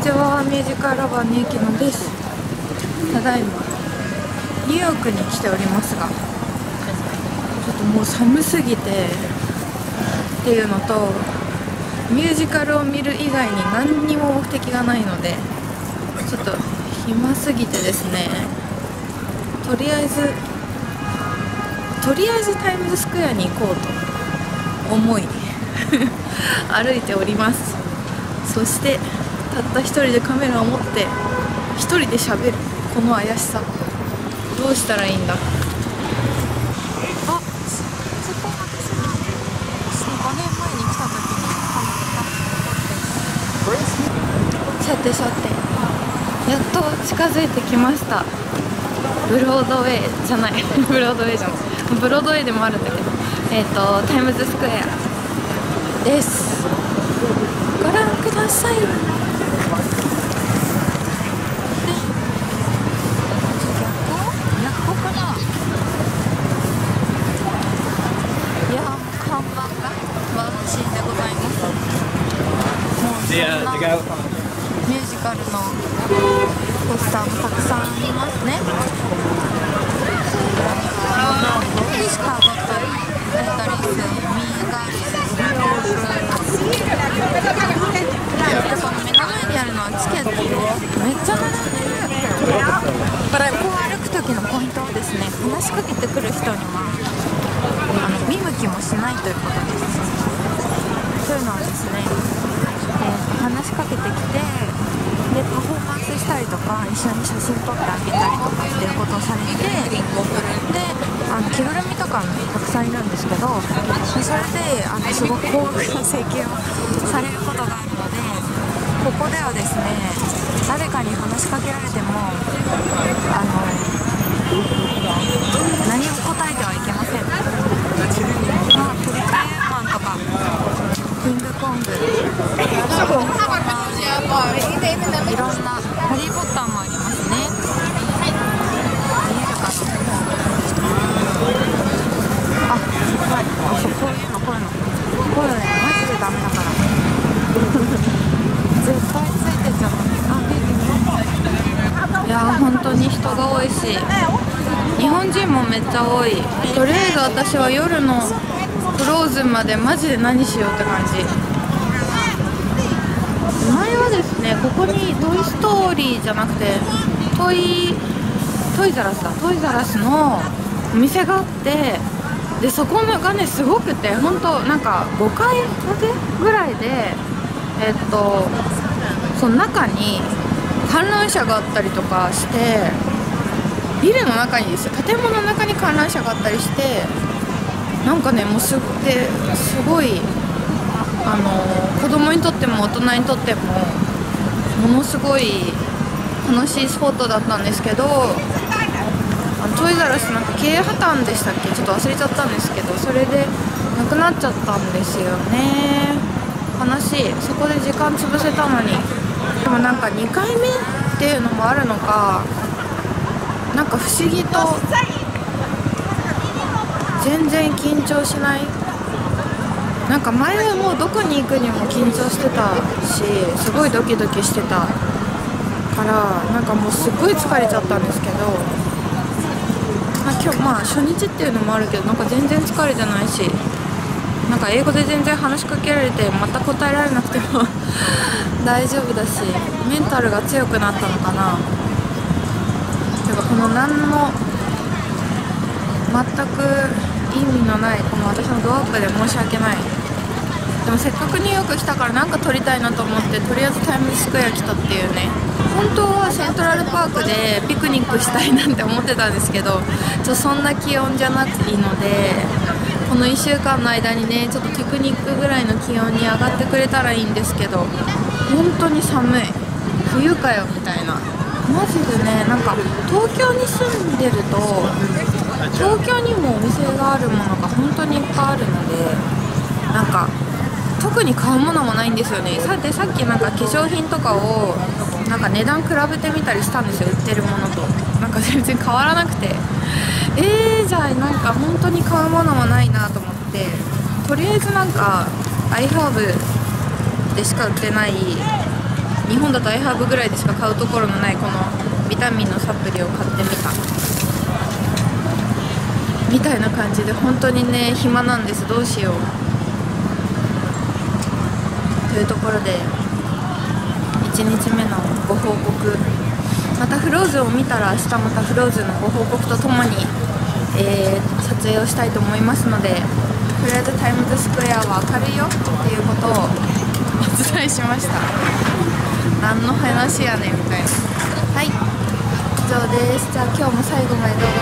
ちは、ミュージカルラバーのゆきのです。ただいまニューヨークに来ておりますが、ちょっともう寒すぎてっていうのと、ミュージカルを見る以外に何にも目的がないので、ちょっと暇すぎてですね、とりあえずタイムズスクエアに行こうと思い歩いております。そしてたった一人でカメラを持って一人で喋るこの怪しさ、どうしたらいいんだ。あ、そこ私が5年前に来た時にハマった。さてさて、やっと近づいてきました。ブロードウェイじゃないブロードウェイじゃない、ブロードウェイでもあるんだけど、タイムズスクエアです。ご覧ください。逆かな。いや、看板がワンシーンでございます。もうそんなミュージカルのポスターもたくさんありますね。シカゴとレタリス、ミーガーリス、この目の前にあるのはチケットで、めっちゃ並んでる。こう歩く時のポイントはですね、話しかけてくる人には見向きもしないということです。というのはですね、話しかけてきて、でパフォーマンスしたりとか一緒に写真撮ってあげたりとかっていうことをされて、で着ぐるみとかもたくさんいるんですけど、それですごく高額な請求をされることがあるので、ここではですね、誰かに話しかけられても何も答えてはいけません。トリケンマンとかキングコング、いろんなハリー・ポッターもありますね。見えるかな。あ、はい、こういうのこれね、マジでダメだから絶対ついてっちゃう。いやー、本当に人が多いし、日本人もめっちゃ多い。とりあえず私は夜のフローズンまでマジで何しようって感じ。前はですね、ここにトイ・ストーリーじゃなくてトイザらスのお店があって、でそこがねすごくて、本当なんか5階建てぐらいで、その中に観覧車があったりとかして、ビルの中にですよ、建物の中に観覧車があったりして、なんかねもうすごい子供にとっても大人にとってもものすごい楽しいスポットだったんですけど、トイザらスなんか経営破綻でしたっけ、ちょっと忘れちゃったんですけど、それでなくなっちゃったんですよね。悲しい。そこで時間潰せたのに。でもなんか2回目っていうのもあるのか、なんか不思議と全然緊張しない。なんか前はもうどこに行くにも緊張してたし、すごいドキドキしてたから、なんかもうすごい疲れちゃったんですけど、今日初日っていうのもあるけど、なんか全然疲れてないし、なんか英語で全然話しかけられてまた答えられなくても大丈夫だし、メンタルが強くなったのかな。てかこの何の全く意味のないこの私のドアップで申し訳ない。でもせっかくニューヨーク来たからなんか撮りたいなと思って、とりあえずタイムズスクエア来たっていうね。本当はセントラルパークでピクニックしたいなんて思ってたんですけど、そんな気温じゃなくていいので、この1週間の間にね、ちょっとピクニックぐらいの気温に上がってくれたらいいんですけど、本当に寒い。冬かよみたいな。マジでね、なんか東京に住んでると東京にもお店があるものが本当にいっぱいあるので、なんか特に買うものもないんですよね。さっきなんか化粧品とかをなんか値段比べてみたりしたんですよ、売ってるものと。なんか全然変わらなくて、じゃあなんか本当に買うものもないなと思って、とりあえずなんか iHerb でしか売ってない日本だとアイハーブぐらいでしか買うところのないこのビタミンのサプリを買ってみたみたいな感じで、本当にね暇なんです。どうしようというところで1日目のご報告、またフローズンを見たら明日またフローズンのご報告とともに、撮影をしたいと思いますので、とりあえずタイムズスクエアは明るいよっていうことをお伝えしました。何の話やねんみたいな。はい、以上です。じゃあ今日も最後まで動画